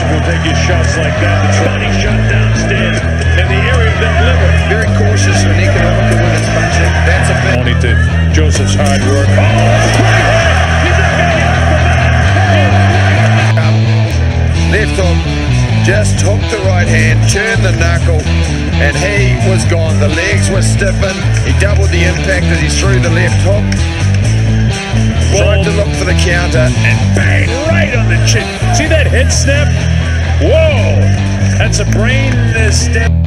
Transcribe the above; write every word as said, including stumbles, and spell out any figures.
will take his shots like that. Body shot downstairs in the area of that liver. Very cautious and economical with his punching. That's a bit. Only to Joseph's hard work. Oh, right hand. He's not going to get up for that. Left hook, just hooked the right hand, turned the knuckle, and he was gone. The legs were stiffened. He doubled the impact as he threw the left hook. Tried to look for the counter, and bang, right on the chin. See that head snap? Whoa! That's a brain uh, step.